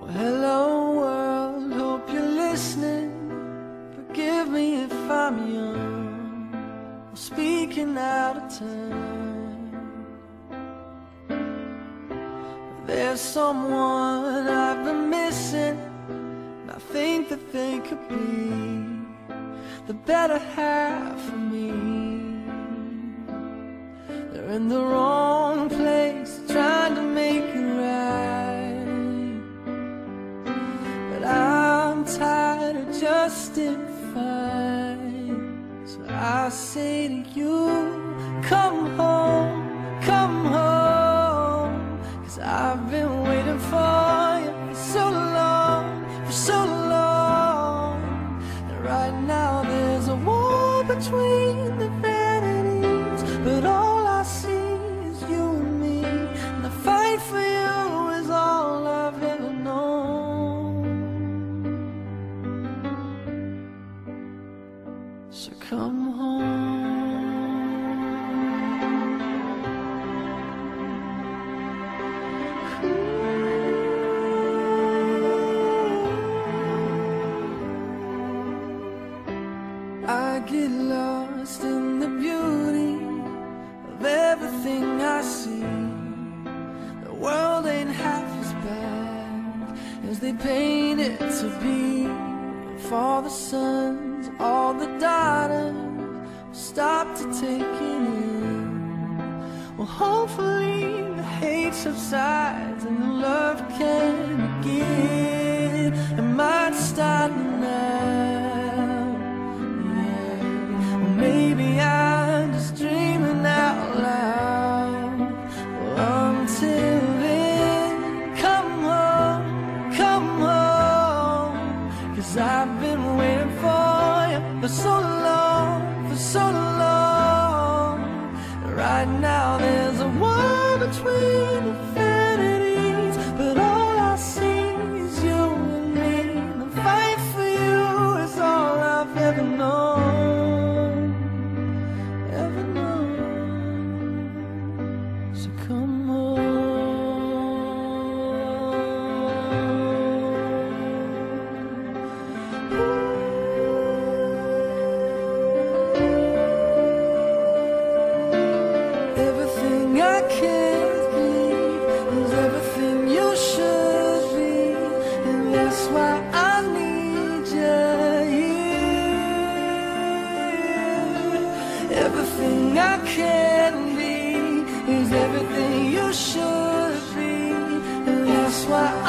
Hello world, hope you're listening. Forgive me if I'm young or speaking out of turn. There's someone I've been missing, and I think that they could be the better half of me. They're in the wrong place, trying to make it right, but I'm tired of justifying. So I say to you, come home, come home, 'cause I've been waiting for you for so long, for so long. And right now there's a war between the vanities, but all I see is you and me, and the fight for you is all I've ever known. So come home. I get lost in the beauty of everything I see. The world ain't half as bad as they paint it to be. For the sons, all the daughters will stop to take it in. Well, hopefully the hate subsides and the love can begin. It might start now. Maybe I'm just dreaming out loud. Well, until then, come home, come home, 'cause I've been waiting for you for so long, for so long. Right now there's a war between infinities, but all I see is you and me. The fight for you is all I've ever known. So come everything I can't believe is everything you should be, and that's why I need you here. Everything I can be is everything you should be, and that's why